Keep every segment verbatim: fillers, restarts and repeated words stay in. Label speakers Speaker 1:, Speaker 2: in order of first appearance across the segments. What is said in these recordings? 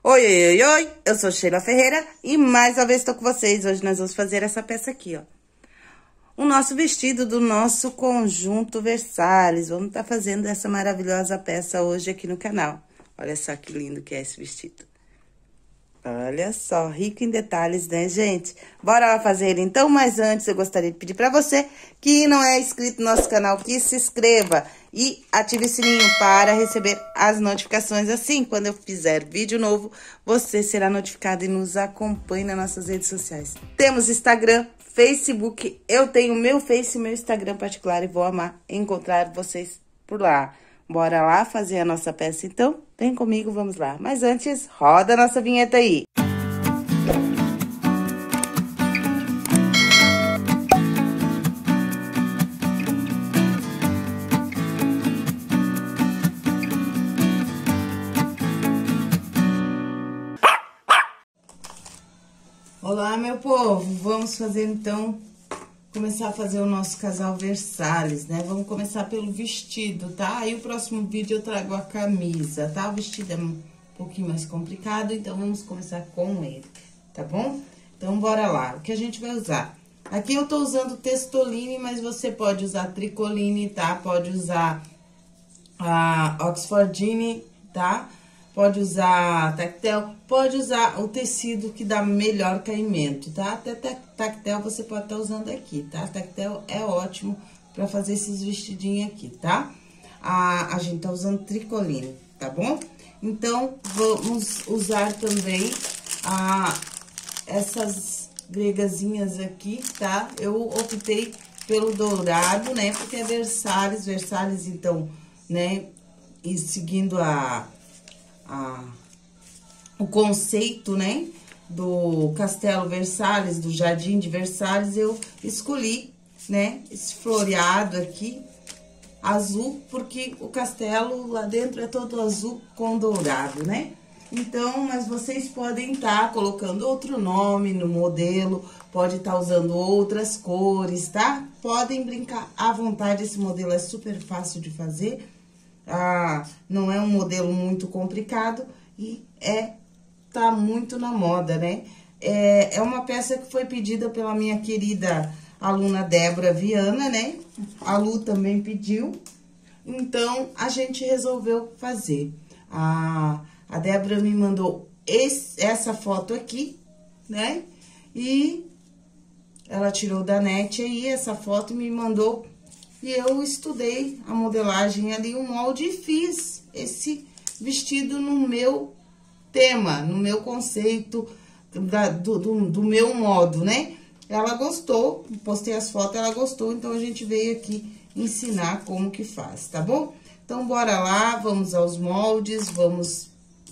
Speaker 1: Oi, oi, oi, oi, eu sou Sheila Ferreira e mais uma vez estou com vocês. Hoje nós vamos fazer essa peça aqui, ó. O nosso vestido do nosso conjunto Versalhes. Vamos estar fazendo essa maravilhosa peça hoje aqui no canal. Olha só que lindo que é esse vestido. Olha só, rico em detalhes, né, gente? Bora lá fazer ele então, mas antes eu gostaria de pedir pra você que não é inscrito no nosso canal, que se inscreva e ative o sininho para receber as notificações. Assim, quando eu fizer vídeo novo, você será notificado e nos acompanhe nas nossas redes sociais. Temos Instagram, Facebook, eu tenho meu Face e meu Instagram particular e vou amar encontrar vocês por lá. Bora lá fazer a nossa peça, então? Vem comigo, vamos lá. Mas antes, roda a nossa vinheta aí. Olá, meu povo! Vamos fazer, então... Começar a fazer o nosso casal Versalhes, né? Vamos começar pelo vestido, tá? Aí o próximo vídeo eu trago a camisa, tá? O vestido é um pouquinho mais complicado, então vamos começar com ele, tá bom? Então, bora lá. O que a gente vai usar? Aqui eu tô usando testoline, mas você pode usar tricoline, tá? Pode usar a oxfordine, tá? Pode usar tactel, pode usar o tecido que dá melhor caimento, tá? Até tactel você pode estar usando aqui, tá? Tactel é ótimo pra fazer esses vestidinhos aqui, tá? A, a gente tá usando tricoline, tá bom? Então, vamos usar também a, essas gregazinhas aqui, tá? Eu optei pelo dourado, né? Porque é Versalhes, Versalhes, então, né? E seguindo a... A, o conceito, né, do Castelo Versalhes, do Jardim de Versalhes, eu escolhi, né, esse floreado aqui, azul, porque o castelo lá dentro é todo azul com dourado, né? Então, mas vocês podem estar tá colocando outro nome no modelo, pode estar tá usando outras cores, tá? Podem brincar à vontade, esse modelo é super fácil de fazer. Ah, não é um modelo muito complicado e é, tá muito na moda, né? É, é uma peça que foi pedida pela minha querida aluna Débora Viana, né? A Lu também pediu, então a gente resolveu fazer. A, a Débora me mandou esse, essa foto aqui, né? E ela tirou da net aí essa foto e me mandou. E eu estudei a modelagem ali, o molde, e fiz esse vestido no meu tema, no meu conceito, da, do, do, do meu modo, né? Ela gostou, postei as fotos, ela gostou, então a gente veio aqui ensinar como que faz, tá bom? Então, bora lá, vamos aos moldes, vamos,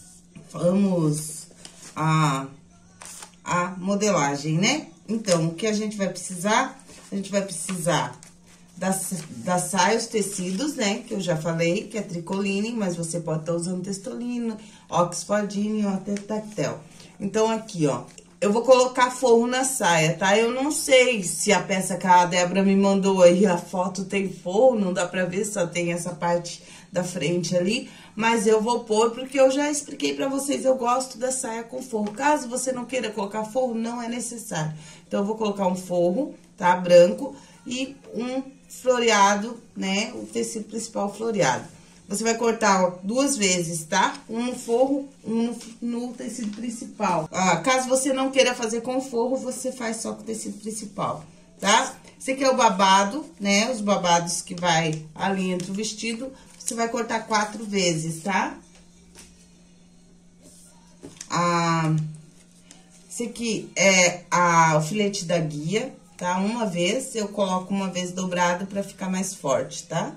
Speaker 1: vamos a, a modelagem, né? Então, o que a gente vai precisar? A gente vai precisar... Das, das saias, tecidos, né? Que eu já falei, que é tricoline, mas você pode estar usando testolino, oxfordine ou até tactel. Então, aqui, ó, eu vou colocar forro na saia, tá? Eu não sei se a peça que a Débora me mandou aí, a foto tem forro, não dá pra ver, só tem essa parte da frente ali. Mas eu vou pôr, porque eu já expliquei pra vocês, eu gosto da saia com forro. Caso você não queira colocar forro, não é necessário. Então, eu vou colocar um forro, tá? Branco e um floreado, né? O tecido principal floreado. Você vai cortar, ó, duas vezes, tá? Um no forro, um no, no tecido principal. Ah, caso você não queira fazer com forro, você faz só com o tecido principal, tá? Esse aqui é o babado, né? Os babados que vai ali entre o vestido, você vai cortar quatro vezes, tá? Ah, esse aqui é a, o filete da guia, tá? Uma vez, eu coloco uma vez dobrado pra ficar mais forte, tá?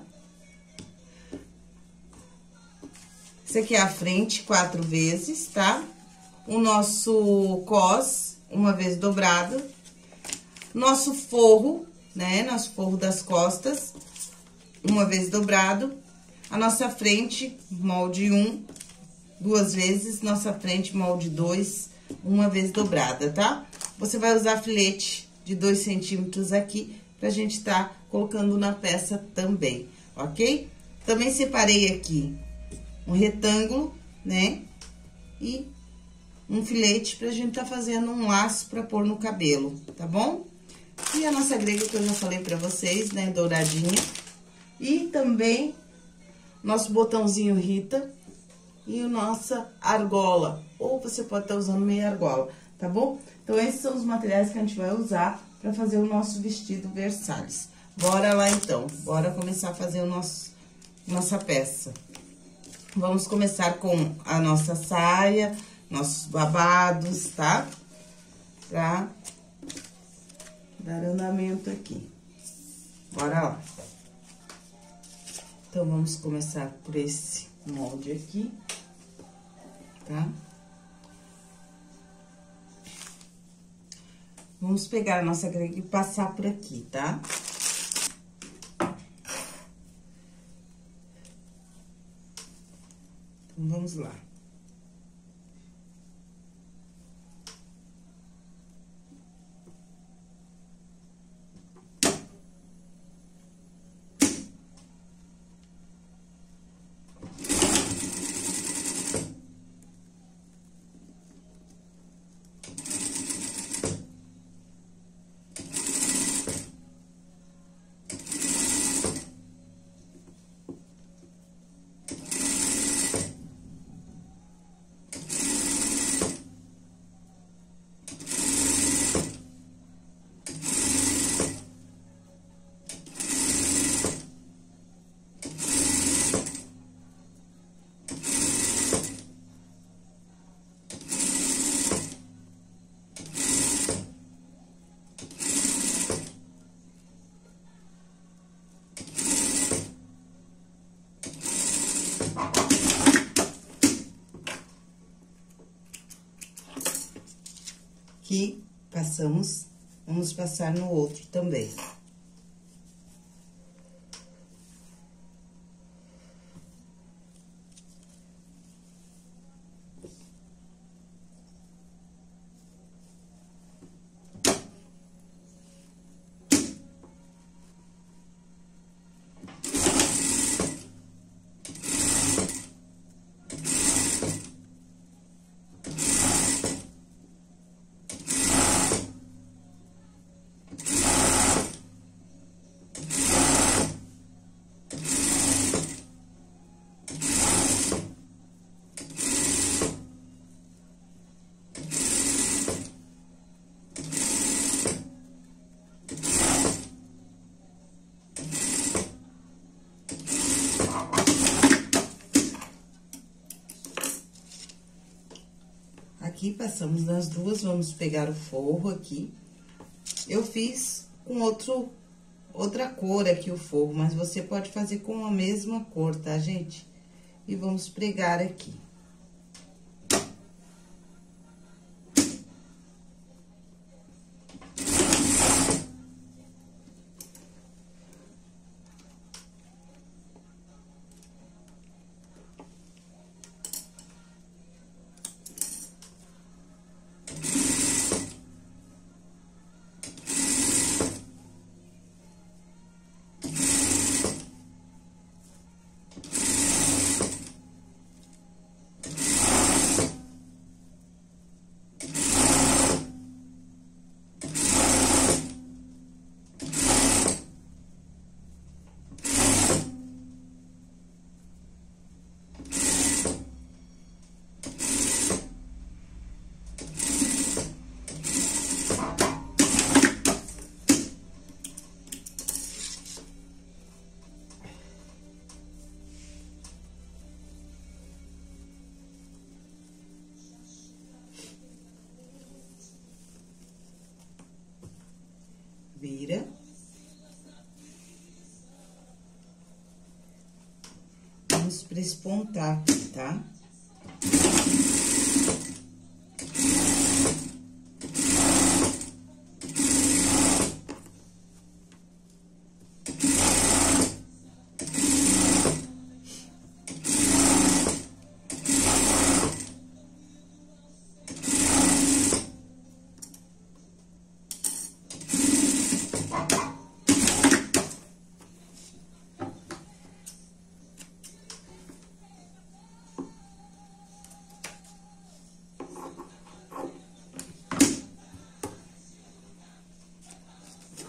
Speaker 1: Esse aqui é a frente, quatro vezes, tá? O nosso cos, uma vez dobrado. Nosso forro, né? Nosso forro das costas, uma vez dobrado. A nossa frente, molde um, duas vezes. Nossa frente, molde dois, uma vez dobrada, tá? Você vai usar filete de dois centímetros aqui, pra gente tá colocando na peça também, ok? Também separei aqui um retângulo, né? E um filete pra gente tá fazendo um laço pra pôr no cabelo, tá bom? E a nossa grega que eu já falei pra vocês, né, douradinha. E também nosso botãozinho Rita e a nossa argola, ou você pode estar usando meia argola, tá bom? Então, esses são os materiais que a gente vai usar pra fazer o nosso vestido Versalhes. Bora lá, então. Bora começar a fazer o nosso, nossa peça. Vamos começar com a nossa saia, nossos babados, tá? Pra dar andamento aqui. Bora lá. Então, vamos começar por esse molde aqui, tá? Vamos pegar a nossa grega e passar por aqui, tá? Então, vamos lá. Aqui, passamos, vamos passar no outro também. Aqui, passamos nas duas, vamos pegar o forro aqui. Eu fiz com outro, outra cor aqui o forro, mas você pode fazer com a mesma cor, tá, gente? E vamos pregar aqui. Vira. Vamos prespontar, tá?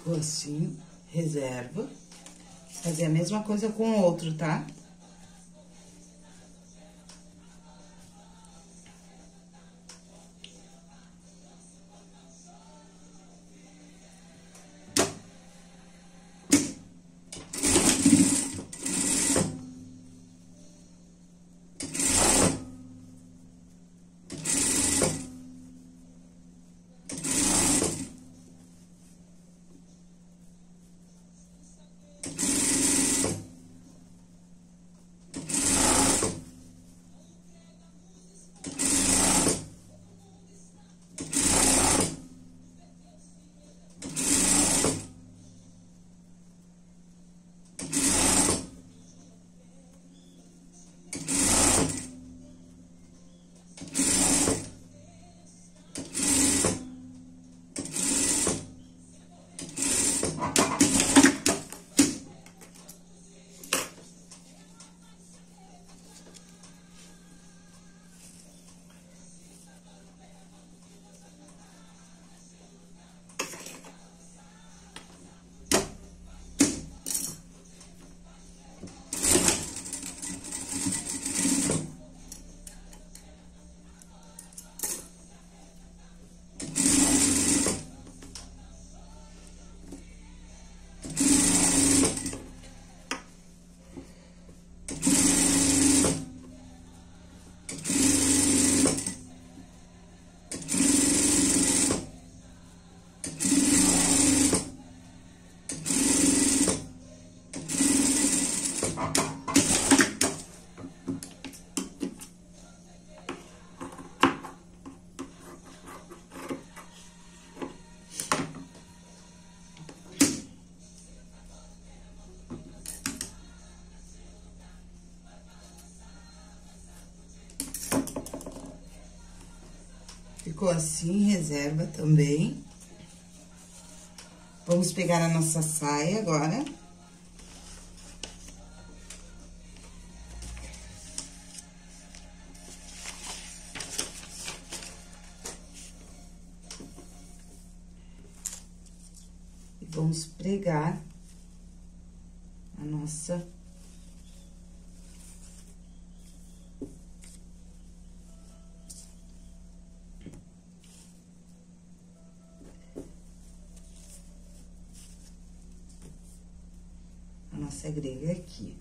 Speaker 1: Ficou assim, reserva. Fazer a mesma coisa com o outro, tá? Ficou assim, reserva também. Vamos pegar a nossa saia agora. E vamos pregar a nossa... a nossa grega aqui.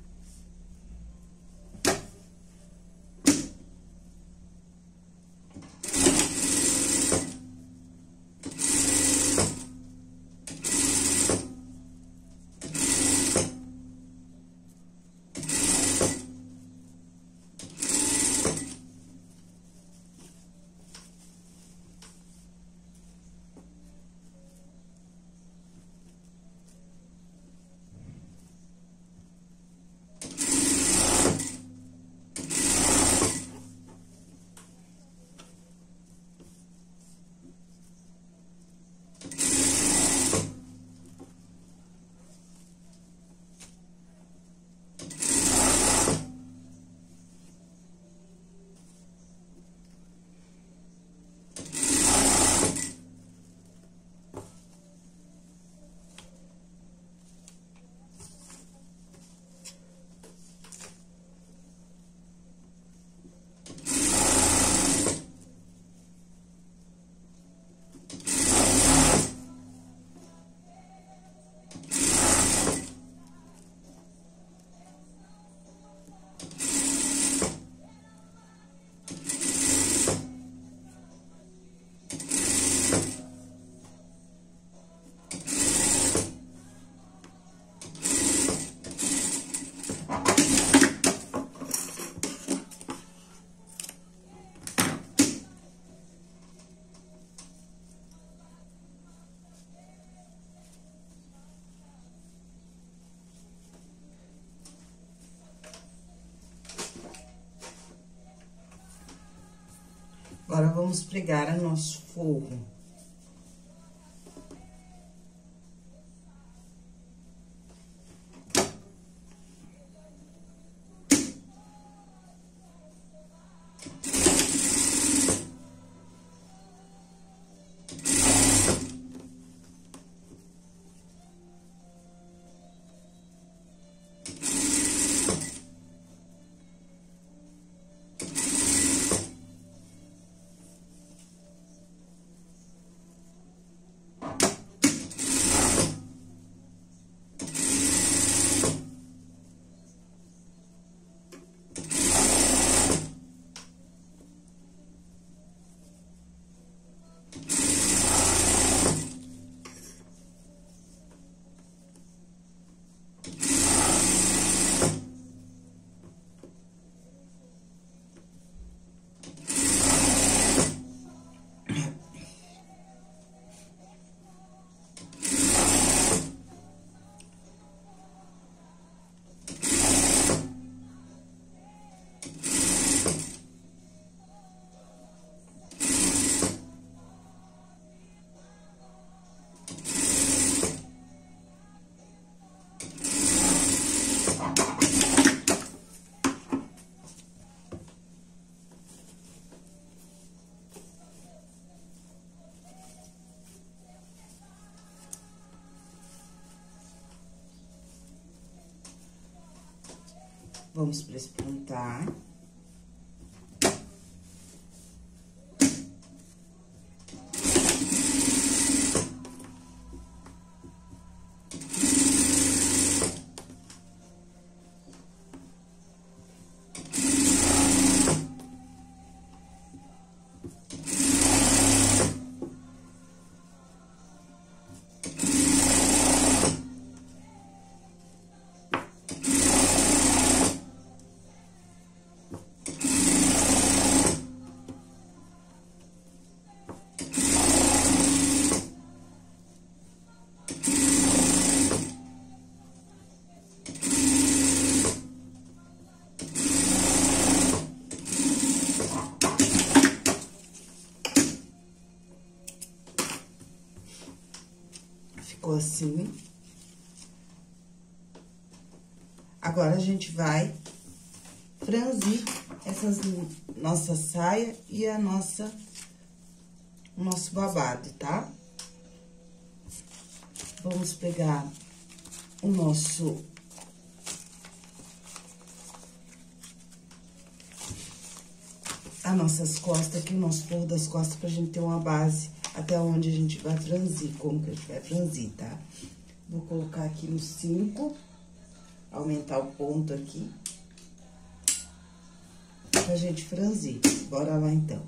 Speaker 1: Agora, vamos pregar o nosso forro. Vamos pré-espontar. Ficou assim. Agora, a gente vai franzir essas nossa saia e a nossa, o nosso babado, tá? Vamos pegar o nosso... as nossas costas aqui, o nosso forro das costas, pra gente ter uma base até onde a gente vai franzir, como que a gente vai franzir, tá? Vou colocar aqui no cinco, aumentar o ponto aqui, pra gente franzir. Bora lá, então.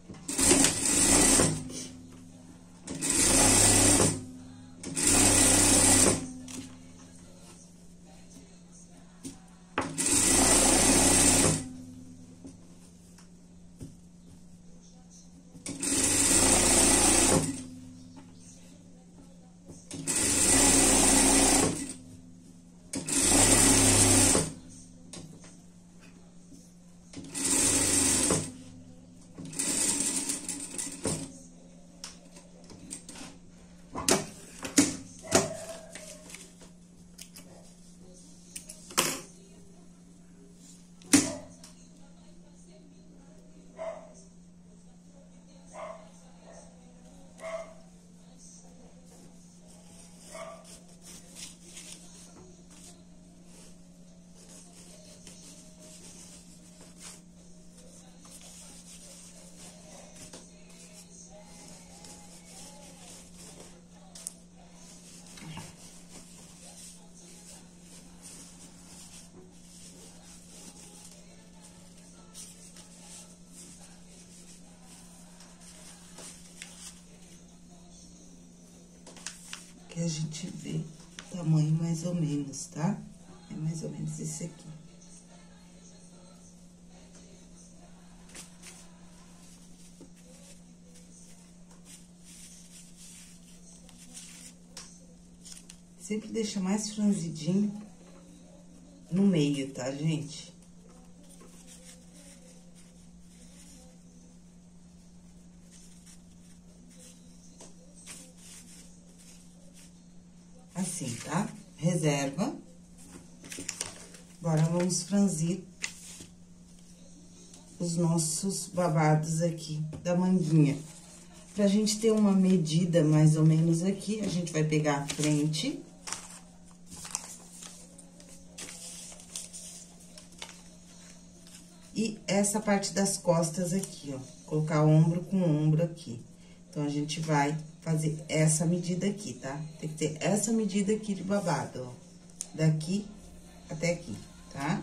Speaker 1: Que a gente vê o tamanho mais ou menos, tá? É mais ou menos esse aqui. Sempre deixa mais franzidinho no meio, tá, gente? Assim, tá? Reserva. Agora, vamos franzir os nossos babados aqui da manguinha. Pra gente ter uma medida mais ou menos aqui, a gente vai pegar a frente. E essa parte das costas aqui, ó. Colocar ombro com ombro aqui. Então, a gente vai fazer essa medida aqui, tá? Tem que ter essa medida aqui de babado, ó. Daqui até aqui, tá?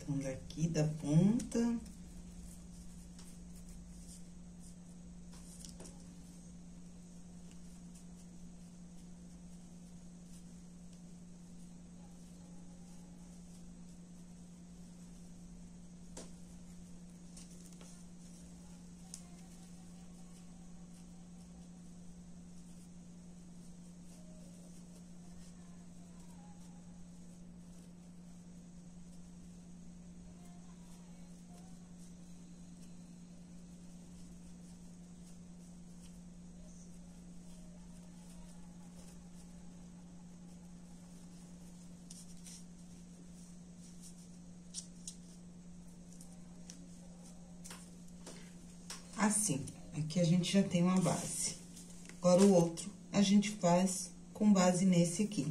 Speaker 1: Então, daqui da ponta. Assim, aqui a gente já tem uma base. Agora, o outro a gente faz com base nesse aqui.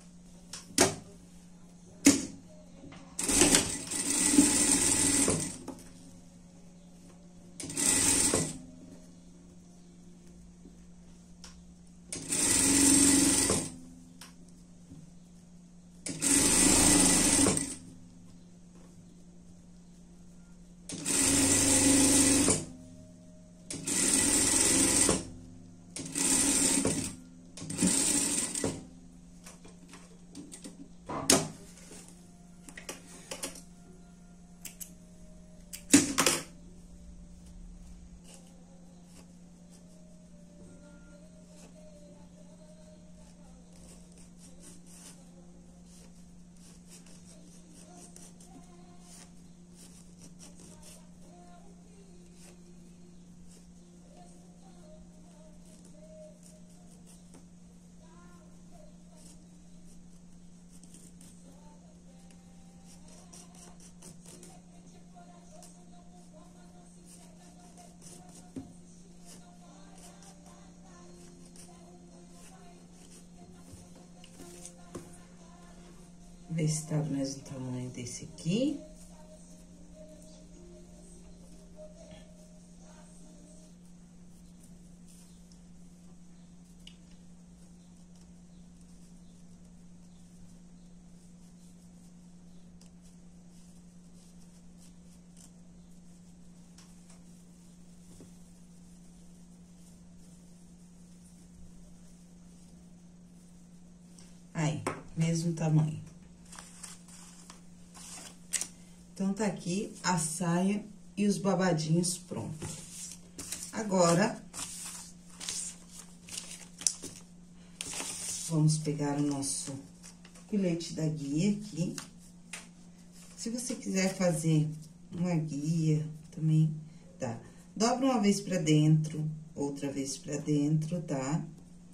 Speaker 1: Ver se tá do mesmo tamanho desse aqui. Aí, mesmo tamanho. Então, tá aqui a saia e os babadinhos prontos. Agora, vamos pegar o nosso filete da guia aqui. Se você quiser fazer uma guia, também dá. Dobra uma vez pra dentro, outra vez pra dentro, tá?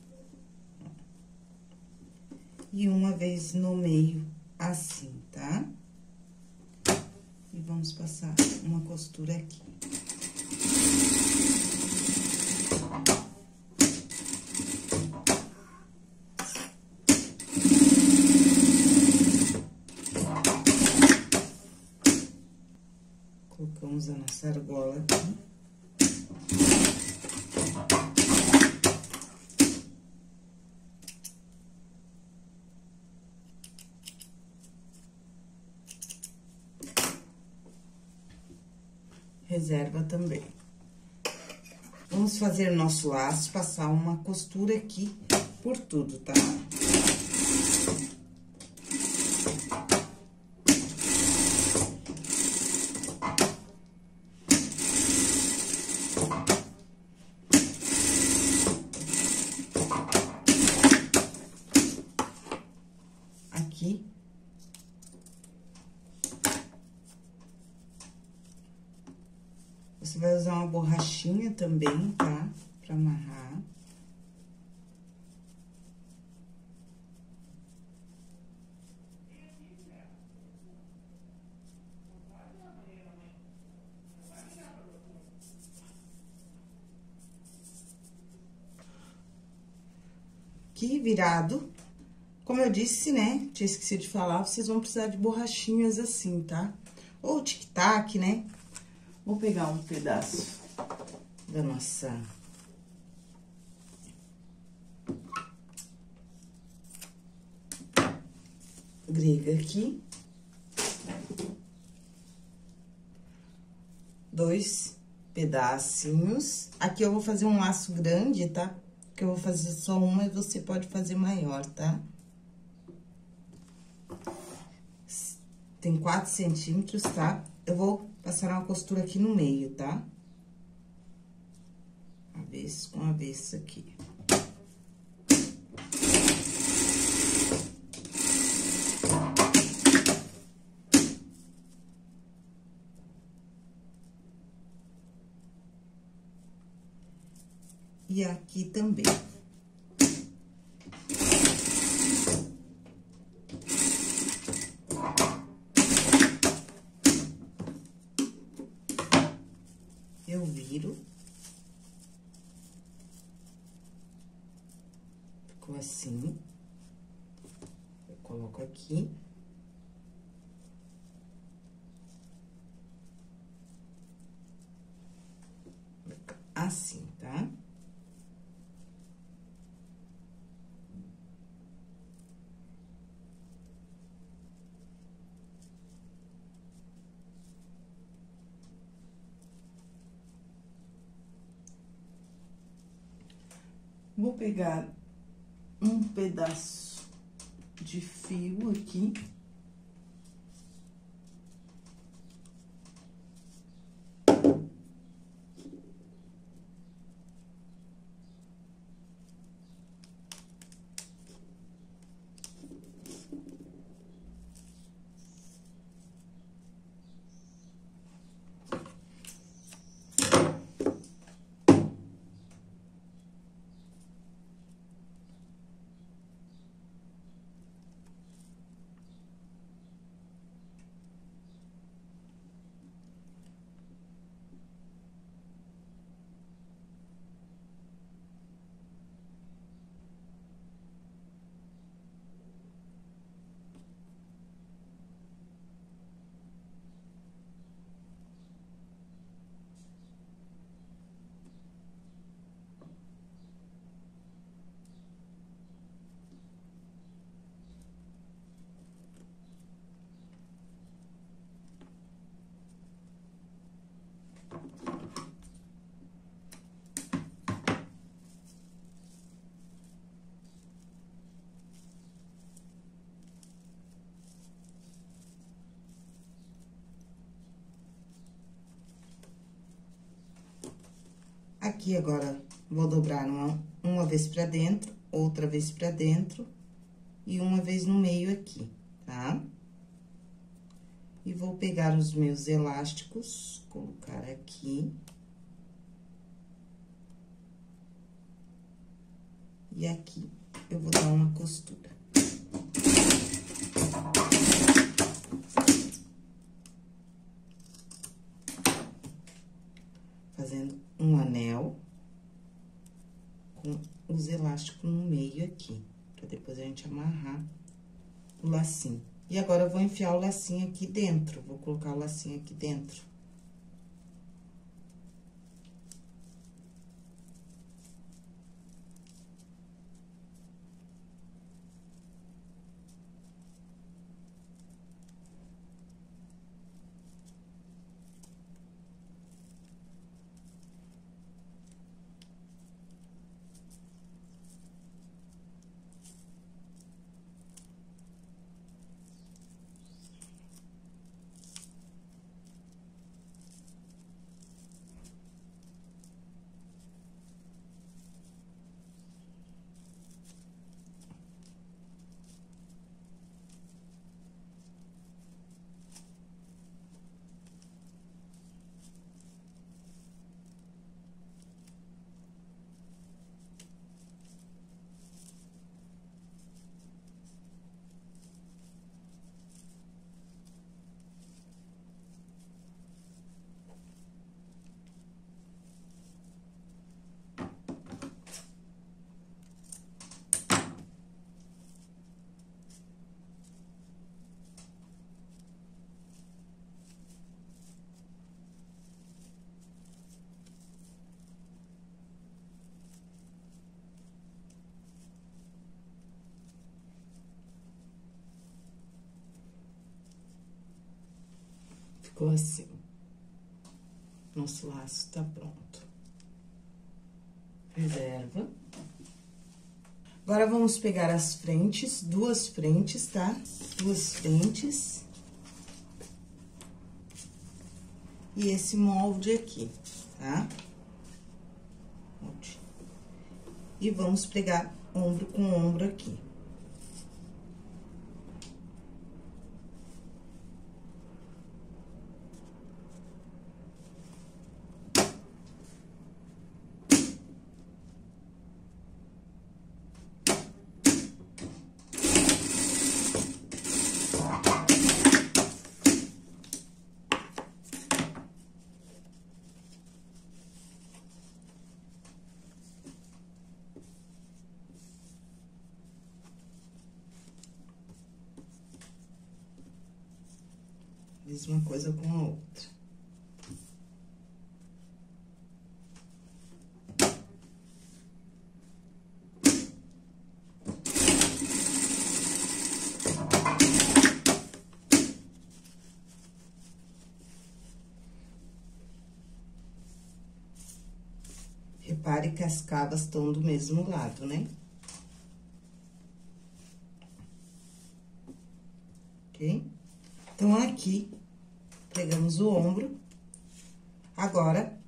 Speaker 1: E uma vez no meio, assim, tá? E vamos passar uma costura aqui. Colocamos a nossa argola aqui. Reserva também. Vamos fazer nosso laço, passar uma costura aqui por tudo, tá? Aqui. Você vai usar uma borrachinha também, tá? Pra amarrar. Aqui, virado. Como eu disse, né? Tinha esquecido de falar, vocês vão precisar de borrachinhas assim, tá? Ou tic-tac, né? Vou pegar um pedaço da nossa grega aqui. dois pedacinhos. Aqui eu vou fazer um laço grande, tá? Porque eu vou fazer só uma e você pode fazer maior, tá? Tem quatro centímetros, tá? Eu vou passar uma costura aqui no meio, tá? Avesso com avesso aqui. E aqui também. Eu viro. Ficou assim. Eu coloco aqui. Assim, tá? Vou pegar um pedaço de fio aqui. Aqui, agora, vou dobrar uma, uma vez pra dentro, outra vez pra dentro e uma vez no meio aqui, tá? E vou pegar os meus elásticos, colocar aqui. E aqui, eu vou dar uma costura. Fazendo um anel com os elásticos no meio aqui, pra depois a gente amarrar o lacinho. E agora, eu vou enfiar o lacinho aqui dentro, vou colocar o lacinho aqui dentro. Ficou assim. Nosso laço tá pronto. Reserva. Agora, vamos pegar as frentes, duas frentes, tá? Duas frentes. E esse molde aqui, tá? Molde. E vamos pregar ombro com ombro aqui. Mesma coisa com a outra. Repare que as cavas estão do mesmo lado, né? Ok? Então, aqui, pegamos o ombro. Agora,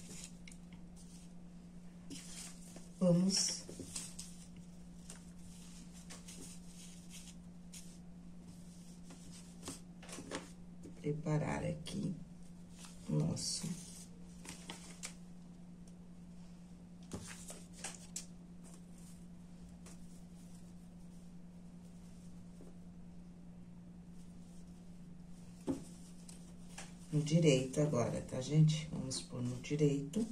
Speaker 1: vamos preparar aqui o nosso no direito agora, tá, gente? Vamos pôr no direito.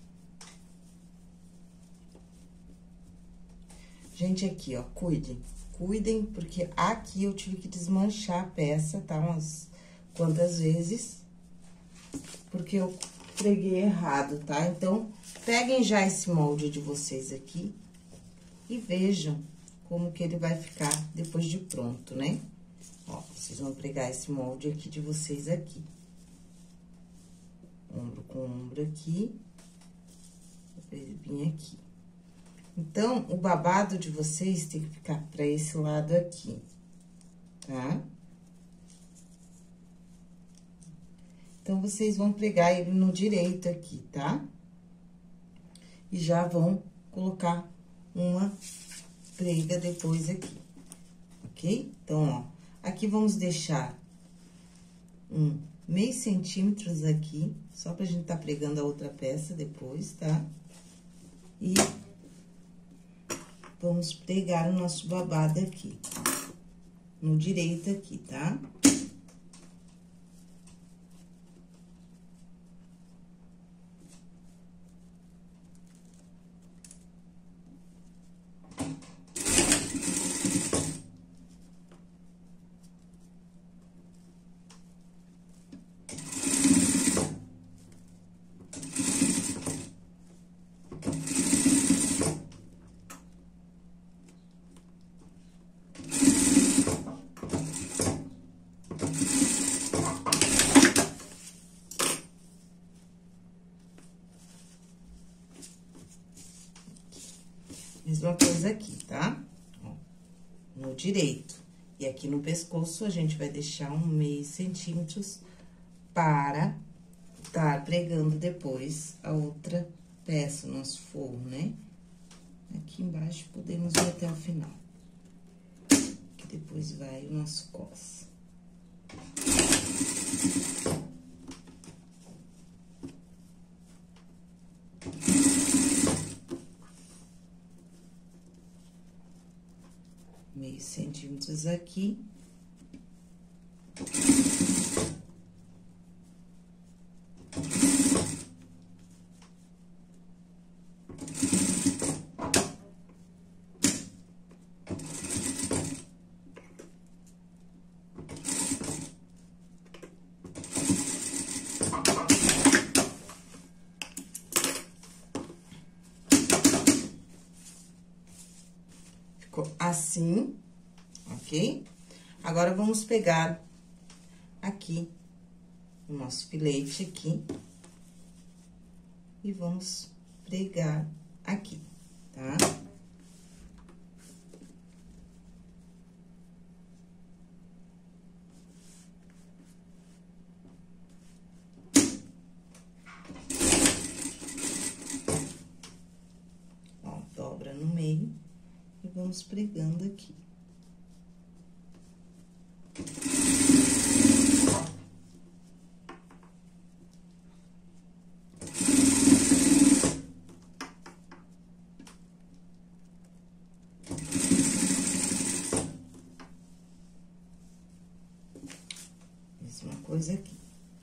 Speaker 1: Gente, aqui, ó, cuidem. Cuidem, porque aqui eu tive que desmanchar a peça, tá? Umas quantas vezes. Porque eu preguei errado, tá? Então, peguem já esse molde de vocês aqui e vejam como que ele vai ficar depois de pronto, né? Ó, vocês vão pregar esse molde aqui de vocês aqui. Ombro com ombro aqui, vir aqui. Então, o babado de vocês tem que ficar pra esse lado aqui, tá? Então, vocês vão pregar ele no direito aqui, tá? E já vão colocar uma prega depois aqui, ok? Então, ó, aqui vamos deixar um meio centímetros aqui, só pra gente tá pregando a outra peça depois, tá? E vamos pregar o nosso babado aqui, no direito aqui, tá? Mesma coisa aqui, tá? Ó, no direito. E aqui no pescoço, a gente vai deixar um meio centímetros para estar pregando depois a outra peça, o nosso forro, né? Aqui embaixo, podemos ir até o final. Que depois vai o nosso cos. Meio centímetros aqui. Ficou assim, ok? Agora, vamos pegar aqui o nosso filete aqui e vamos pregar aqui, tá? Ó, dobra no meio e vamos pregando aqui. Mesma coisa aqui.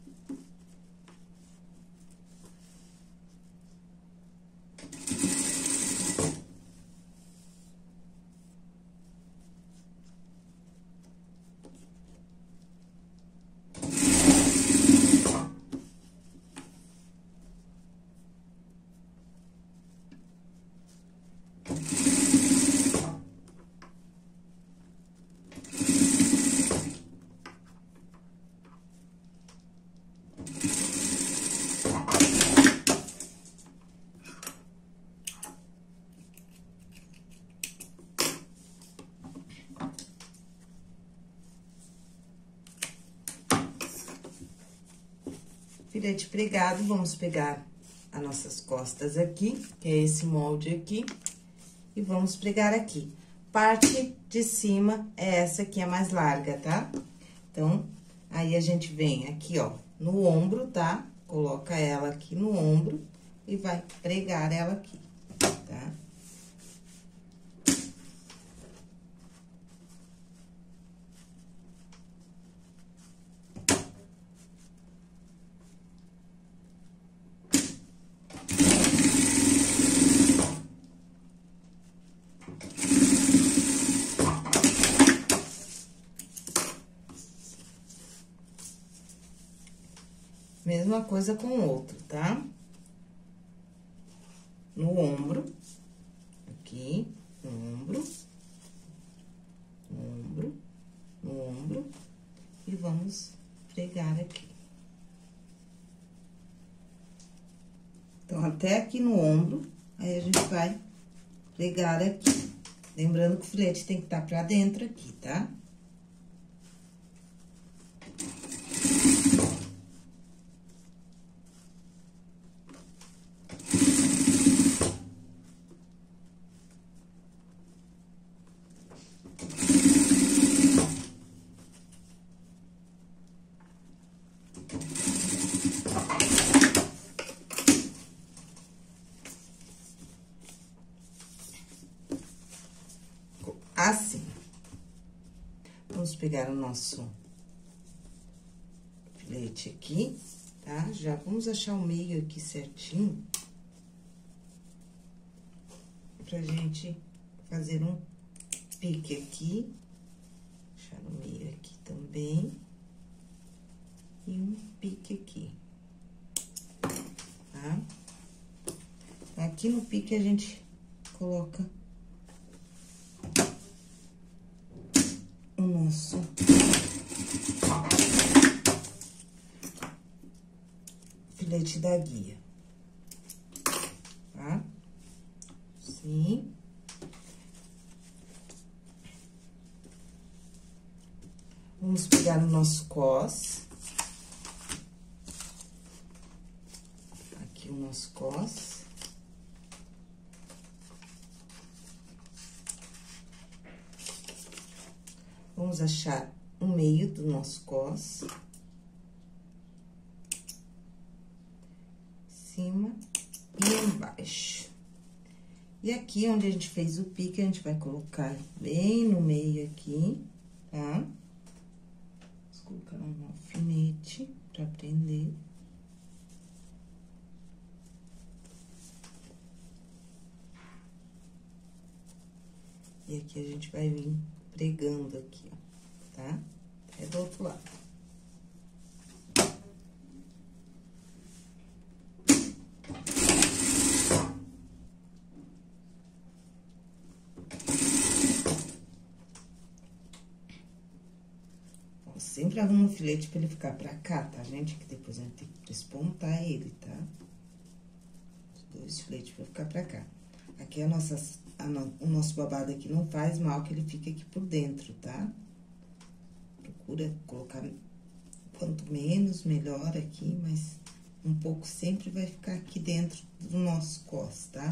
Speaker 1: Filete pregado, vamos pegar as nossas costas aqui, que é esse molde aqui, e vamos pregar aqui. Parte de cima é essa aqui, a mais larga, tá? Então, aí a gente vem aqui, ó, no ombro, tá? Coloca ela aqui no ombro e vai pregar ela aqui, tá? Mesma coisa com o outro, tá? No ombro, aqui, no ombro, no ombro, no ombro, e vamos pregar aqui. Então, até aqui no ombro, aí a gente vai pregar aqui. Lembrando que o filete tem que estar pra dentro aqui, tá? Assim. Vamos pegar o nosso filete aqui, tá? Já vamos achar o meio aqui certinho. Pra gente fazer um pique aqui. Achar o meio aqui também. E um pique aqui. Tá? Aqui no pique a gente coloca o nosso filete da guia, tá? Assim. Vamos pegar o nosso cos. Aqui o nosso cos. Vamos achar o meio do nosso cos. Cima e embaixo. E aqui, onde a gente fez o pique, a gente vai colocar bem no meio aqui, tá? Vamos colocar um alfinete pra prender. E aqui a gente vai vir pregando aqui, ó, tá? É do outro lado. Ó, sempre arruma o filete pra ele ficar pra cá, tá, gente? Que depois a gente tem que despontar ele, tá? esse filete vai ficar pra cá. Aqui a nossa, a no, o nosso babado aqui não faz mal, que ele fica aqui por dentro, tá? Procura colocar quanto menos, melhor aqui, mas um pouco sempre vai ficar aqui dentro do nosso cos, tá?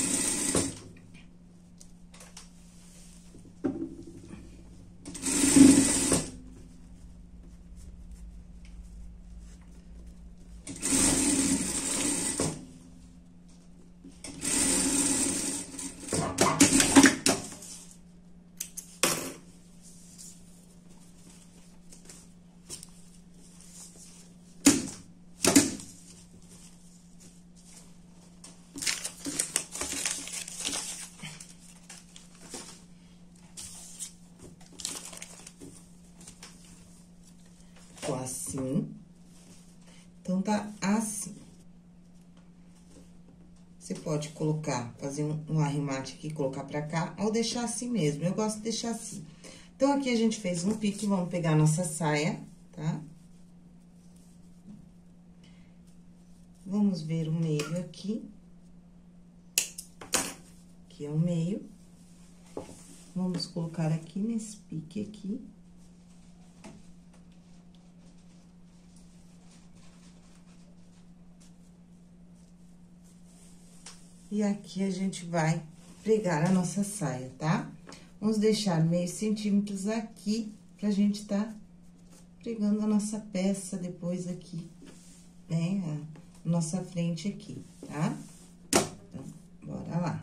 Speaker 1: Assim, então, tá assim. Você pode colocar, fazer um, um arremate aqui, colocar pra cá, ou deixar assim mesmo, eu gosto de deixar assim. Então, aqui a gente fez um pique, vamos pegar a nossa saia, tá? Vamos ver o meio aqui. Aqui é o meio. Vamos colocar aqui nesse pique aqui. E aqui a gente vai pregar a nossa saia, tá? Vamos deixar meio centímetros aqui, pra gente tá pregando a nossa peça depois aqui, né? A nossa frente aqui, tá? Então, bora lá.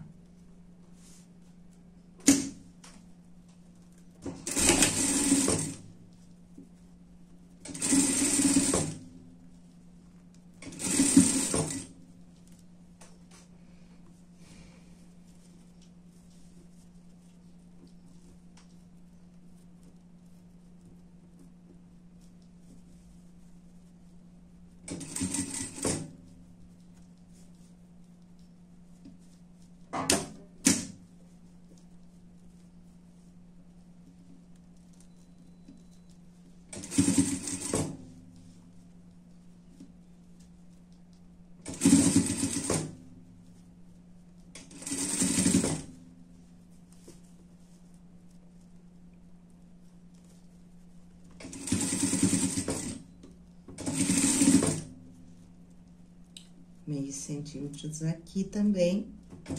Speaker 1: Meio centímetros aqui também.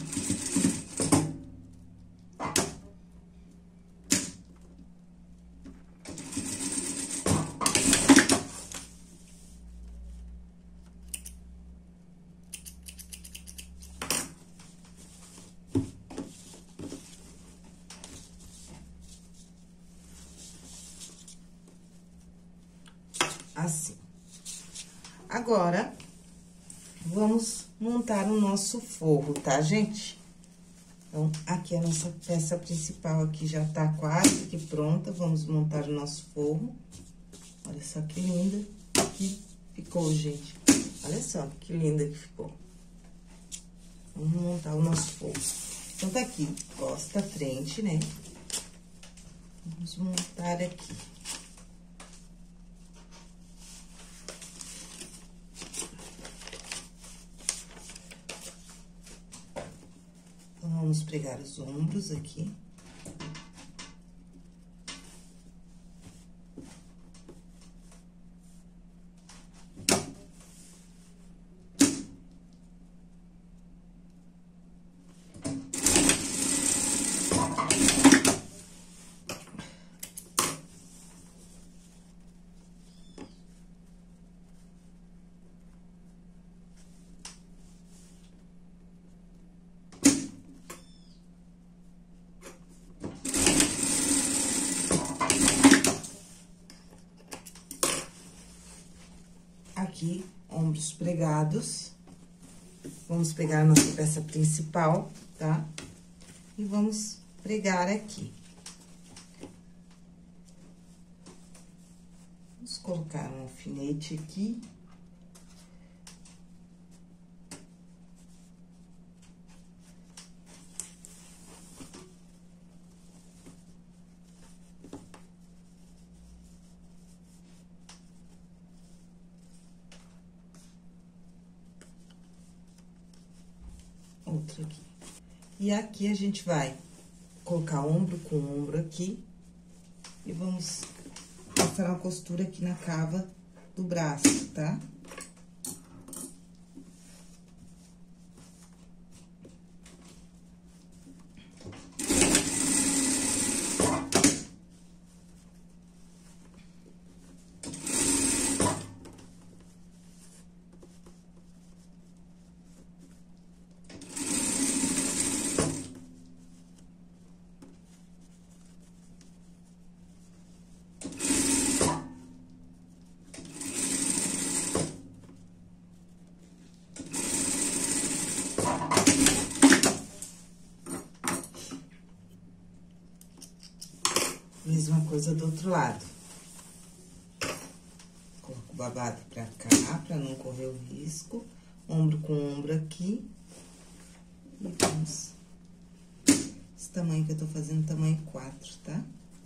Speaker 1: Assim. Agora, vamos montar o nosso forro, tá, gente? Então, aqui a nossa peça principal aqui já tá quase que pronta. Vamos montar o nosso forro. Olha só que linda que ficou, gente. Olha só que linda que ficou. Vamos montar o nosso forro. Então, tá aqui, costa, frente, né? Vamos montar aqui. Vamos pregar os ombros aqui. Aqui, ombros pregados. Vamos pegar a nossa peça principal, tá? E vamos pregar aqui. Vamos colocar um alfinete aqui. outra aqui. E aqui a gente vai colocar ombro com ombro aqui e vamos passar uma costura aqui na cava do braço, tá? Mesma coisa do outro lado. Coloco o babado pra cá, pra não correr o risco. Ombro com ombro aqui. E vamos... Esse tamanho que eu tô fazendo, tamanho quatro, tá?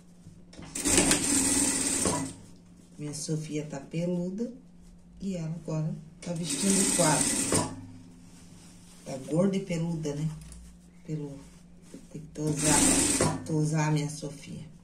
Speaker 1: Minha Sofia tá peluda. E ela agora tá vestindo quatro. Tá gorda e peluda, né? Pelo... Tem que tosar, tosar a minha Sofia.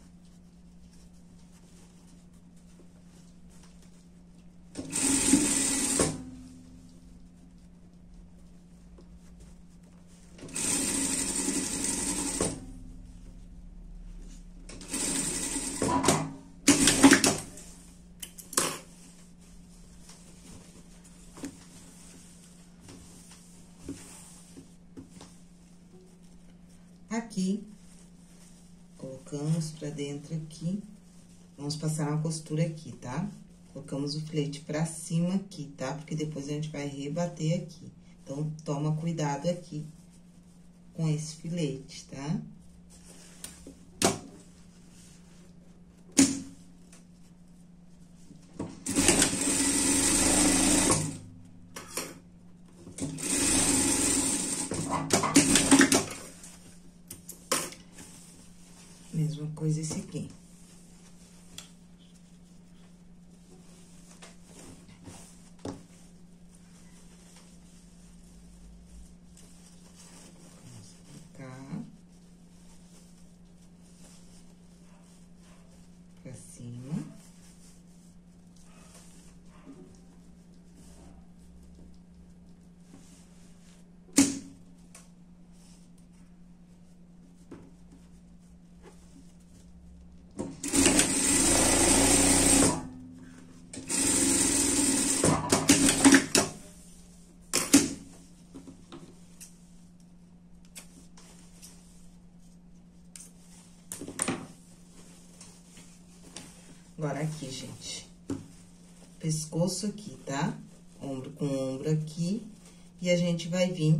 Speaker 1: Aqui, colocamos pra dentro aqui, vamos passar uma costura aqui, tá? Colocamos o filete pra cima aqui, tá? Porque depois a gente vai rebater aqui. Então, toma cuidado aqui com esse filete, tá? Mesma coisa esse aqui. Pra cima. Agora, aqui, gente, pescoço aqui, tá? Ombro com ombro aqui, e a gente vai vir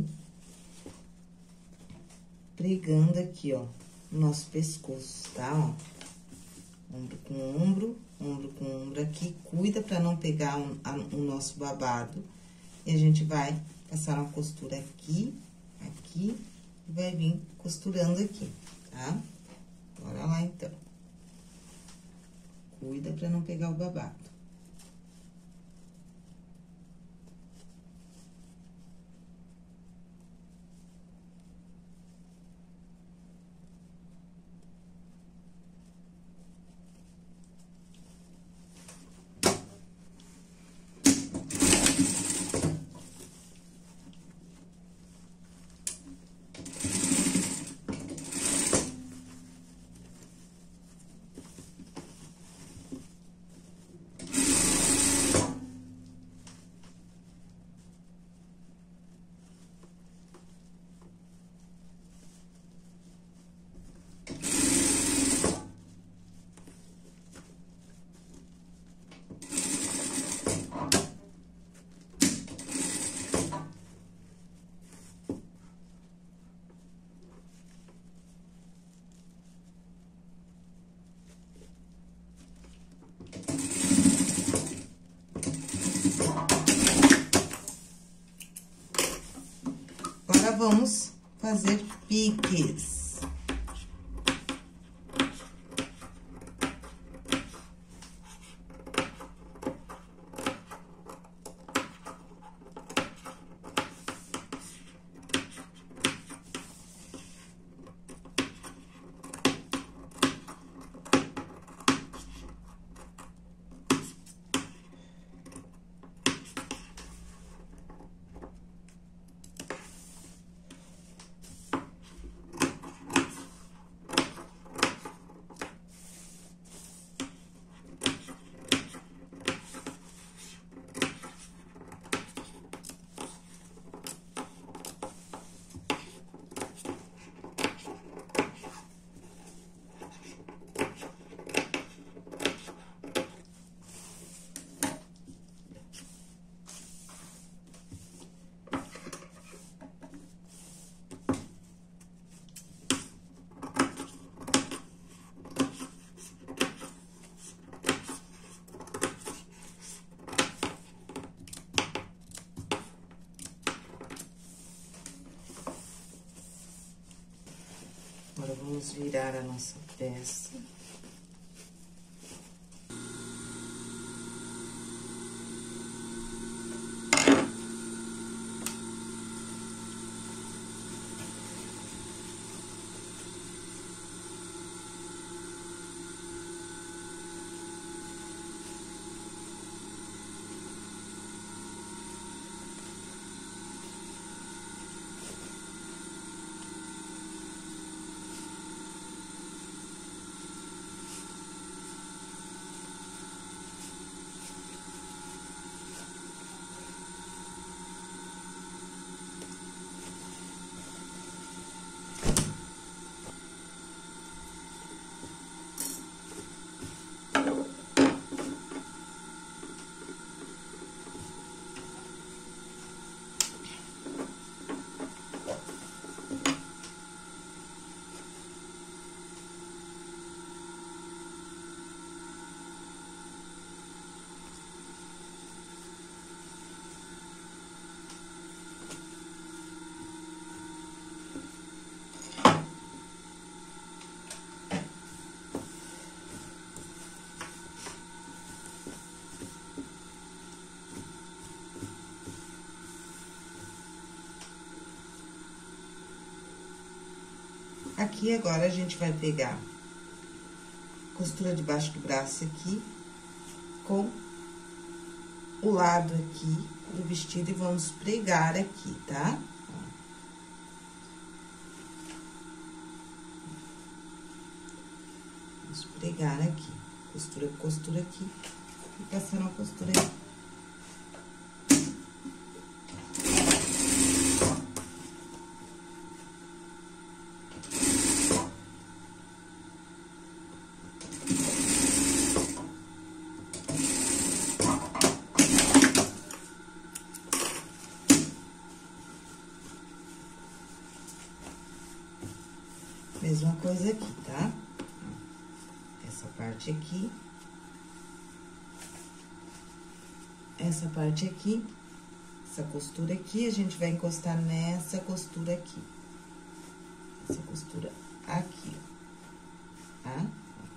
Speaker 1: pregando aqui, ó, o nosso pescoço, tá? Ó, ombro com ombro, ombro com ombro aqui, cuida pra não pegar um, a, o nosso babado. E a gente vai passar uma costura aqui, aqui, e vai vir costurando aqui, tá? Bora lá, então. Cuida pra não pegar o babado. Agora, vamos fazer piques. Agora, vamos virar a nossa peça. Aqui, agora, a gente vai pegar costura debaixo do braço aqui, com o lado aqui do vestido e vamos pregar aqui, tá? Vamos pregar aqui, costura, costura aqui, e passando a costura aqui. Mesma coisa aqui, tá? Essa parte aqui. Essa parte aqui. Essa costura aqui, a gente vai encostar nessa costura aqui. Essa costura aqui, ó. Tá?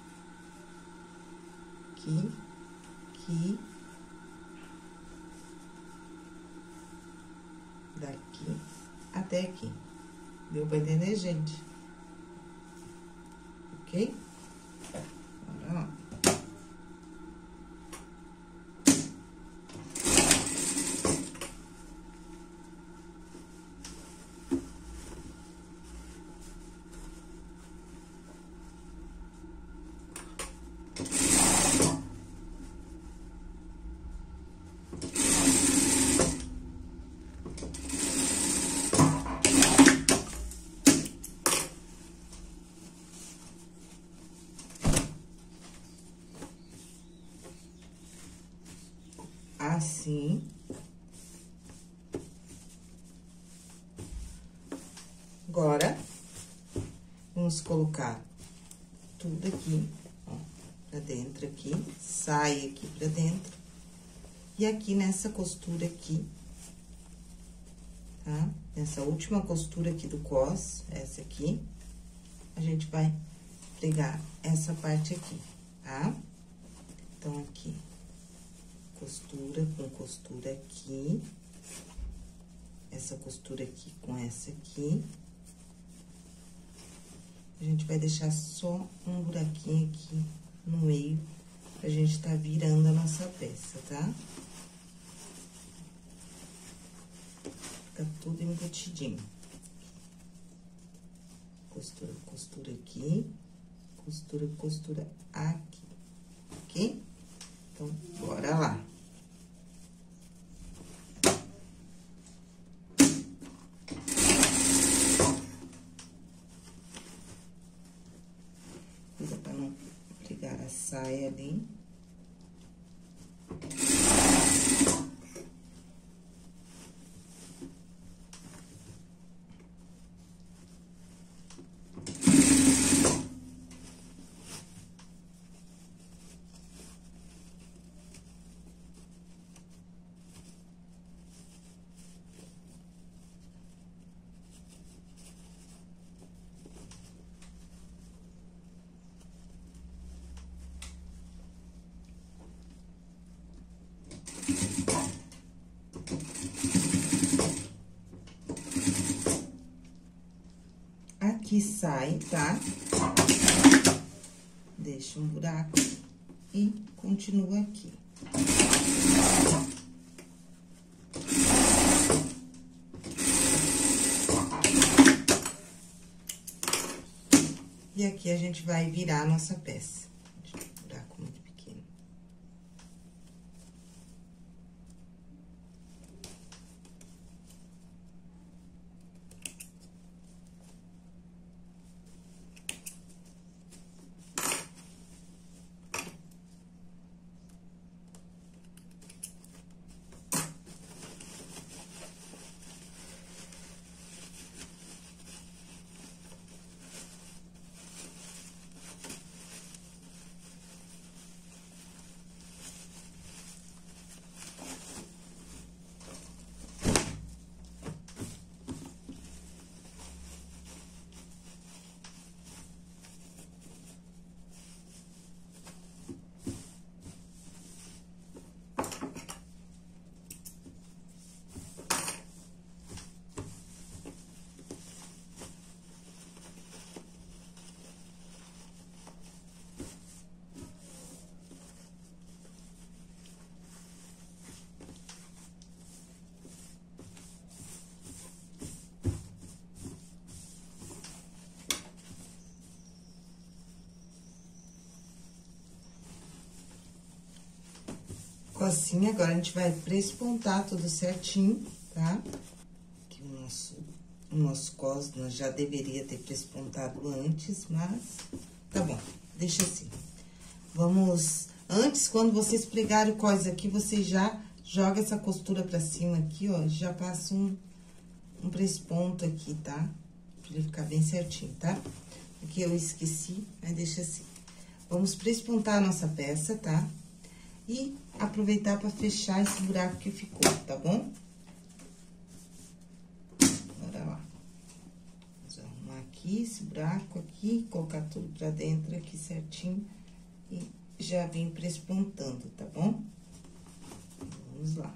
Speaker 1: Aqui, aqui. Daqui até aqui. Deu pra entender, gente? Ok? Bora lá. Assim. Agora, vamos colocar tudo aqui, ó, pra dentro aqui, sai aqui pra dentro. E aqui nessa costura aqui, tá? Nessa última costura aqui do cos, essa aqui, a gente vai pregar essa parte aqui, tá? Então, aqui. Costura com costura aqui, essa costura aqui com essa aqui. A gente vai deixar só um buraquinho aqui no meio, pra gente tá virando a nossa peça, tá? Fica tudo embutidinho. Costura, costura aqui, costura, costura aqui, ok? Então, bora lá. Cuida pra não pregar a saia ali. aqui sai, tá? Deixa um buraco e continua aqui. E aqui a gente vai virar a nossa peça. Buraco muito pequeno. Assim, agora a gente vai prespontar tudo certinho, tá? Aqui o nosso, o nosso cos nós já deveria ter prespontado antes, mas tá bom, deixa assim. Vamos, antes, quando vocês pregarem o cos aqui, você já joga essa costura pra cima aqui, ó, já passa um, um presponto aqui, tá? Pra ele ficar bem certinho, tá? Aqui eu esqueci, mas deixa assim. Vamos prespontar a nossa peça, tá? E aproveitar para fechar esse buraco que ficou, tá bom? Bora lá. Vamos arrumar aqui esse buraco aqui, colocar tudo pra dentro aqui certinho e já vim prespontando, tá bom? Vamos lá.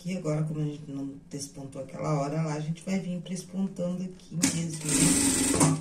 Speaker 1: aqui. Agora, como a gente não despontou aquela hora lá, a gente vai vir prespontando aqui mesmo.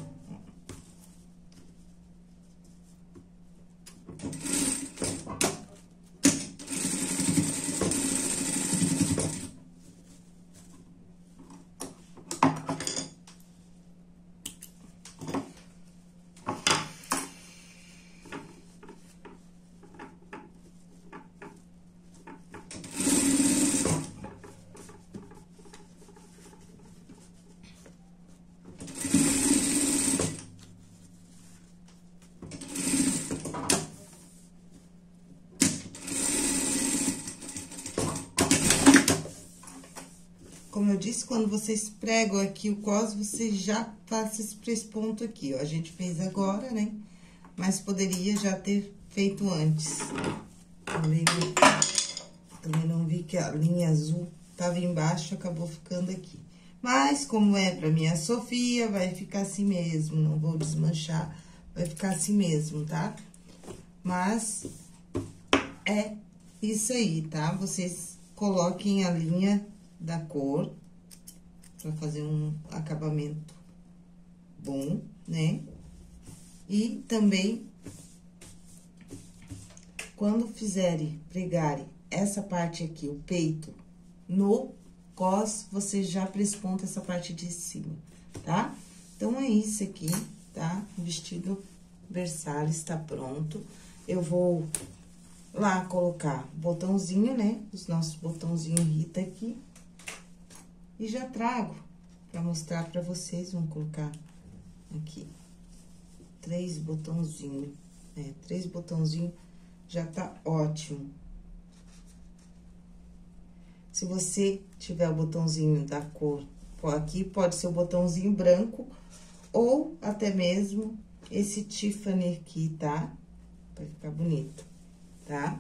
Speaker 1: Como eu disse, quando vocês pregam aqui o cos, você já passa esse presponto aqui, ó. A gente fez agora, né? Mas poderia já ter feito antes. Também, também não vi que a linha azul tava embaixo, acabou ficando aqui. Mas, como é pra minha Sofia, vai ficar assim mesmo, não vou desmanchar, vai ficar assim mesmo, tá? Mas, é isso aí, tá? Vocês coloquem a linha da cor, pra fazer um acabamento bom, né? E também, quando fizerem, pregarem essa parte aqui, o peito, no cos, você já presponta essa parte de cima, tá? Então, é isso aqui, tá? O vestido Versalhes tá pronto. Eu vou lá colocar botãozinho, né? Os nossos botãozinhos Rita aqui. E já trago pra mostrar pra vocês, vamos colocar aqui, três botãozinhos, né? Três botãozinhos já tá ótimo. Se você tiver o botãozinho da cor aqui, pode ser o botãozinho branco ou até mesmo esse Tiffany aqui, tá? Vai ficar bonito, tá?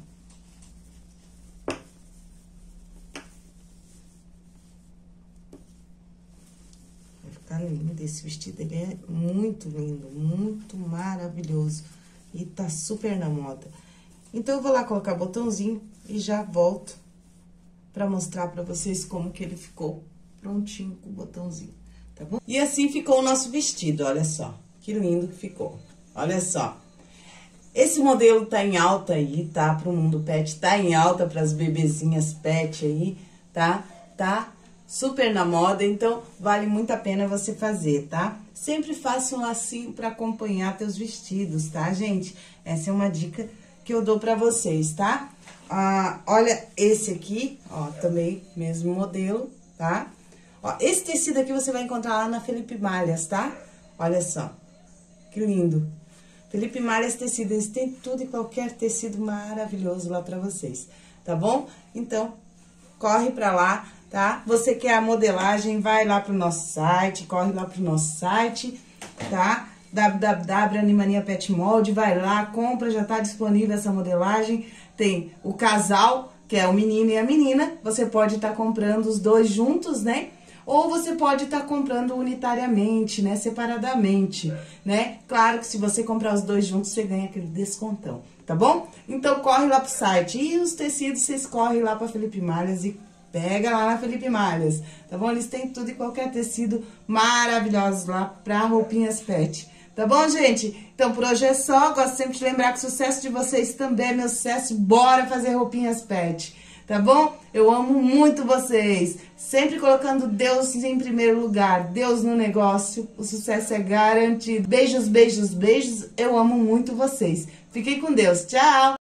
Speaker 1: Tá lindo, esse vestido, ele é muito lindo, muito maravilhoso. E tá super na moda. Então, eu vou lá colocar botãozinho e já volto pra mostrar pra vocês como que ele ficou prontinho com o botãozinho, tá bom? E assim ficou o nosso vestido, olha só. Que lindo que ficou. Olha só. Esse modelo tá em alta aí, tá? Pro mundo pet, tá em alta pras bebezinhas pet aí, tá? Tá super na moda, então vale muito a pena você fazer, tá? Sempre faça um lacinho pra acompanhar teus vestidos, tá, gente? Essa é uma dica que eu dou pra vocês, tá? Ah, olha esse aqui, ó, também mesmo modelo, tá? Ó, esse tecido aqui você vai encontrar lá na Felipe Malhas, tá? Olha só, que lindo. Felipe Malhas Tecido, eles têm tudo e qualquer tecido maravilhoso lá pra vocês, tá bom? Então, corre pra lá, tá? Você quer a modelagem, vai lá pro nosso site, corre lá pro nosso site, tá? w w w ponto animania pet mold, vai lá, compra, já tá disponível essa modelagem. Tem o casal, que é o menino e a menina, você pode estar tá comprando os dois juntos, né? Ou você pode estar tá comprando unitariamente, né? Separadamente, né? Claro que se você comprar os dois juntos, você ganha aquele descontão, tá bom? Então, corre lá pro site. E os tecidos, vocês correm lá pra Felipe Malhas e pega lá na Felipe Malhas, tá bom? Eles têm tudo e qualquer tecido maravilhosos lá pra roupinhas pet. Tá bom, gente? Então, por hoje é só. Gosto sempre de lembrar que o sucesso de vocês também é meu sucesso. Bora fazer roupinhas pet, tá bom? Eu amo muito vocês. Sempre colocando Deus em primeiro lugar. Deus no negócio. O sucesso é garantido. Beijos, beijos, beijos. Eu amo muito vocês. Fiquem com Deus. Tchau!